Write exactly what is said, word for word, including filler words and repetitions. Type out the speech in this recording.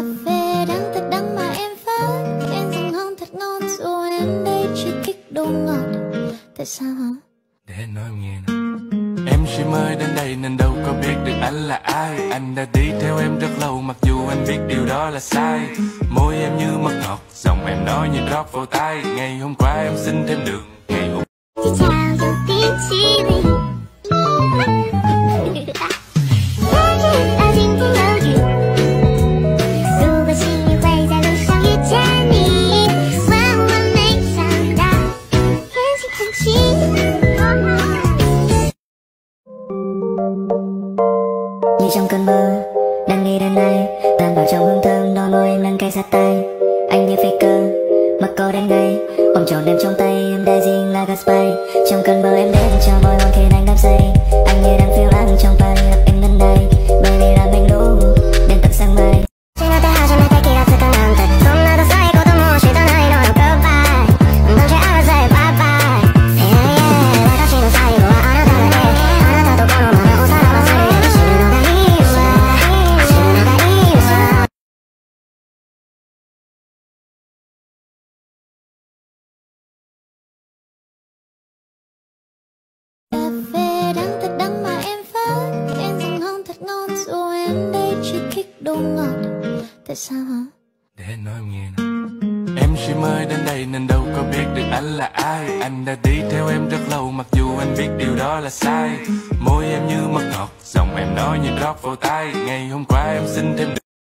phê đắng thật đắng mà em phớt, em rằng ngon thật ngon dù em đây chỉ thích đồ ngọt. Tại sao hả? Để anh nói em nghe nè. Em chỉ mới đến đây nên đâu có biết được anh là ai. Anh đã đi theo em rất lâu mặc dù anh biết điều đó là sai. Môi em như mật ngọt, giọng em nói như drop vào tai. Ngày hôm qua em xin thêm được, ngày hôm Chỉ chào dù biết chi mình như trong cơn mơ đang nghĩ đến ai, tan vào trong hương thơm đôi môi em nâng cay sát tay. Anh như phi cơ mặc cô đến ngay, ôm trọn em trong tay em dancing like a spy. Trong cơn mơ em đến cho môi hôn khiến anh đắm say. Anh như đang phiêu lãng trong Paris gặp em đến đây, baby làm anh lũ đến tận sáng mai. đồ ngọt. Tại sao hả? Để anh nói em nghe nè. Em chỉ mới đến đây nên đâu có biết được anh là ai. Anh đã đi theo em rất lâu mặc dù anh biết điều đó là sai. Môi em như mật ngọt, giọng em nói như drop vào tai. Ngày hôm qua em xin thêm được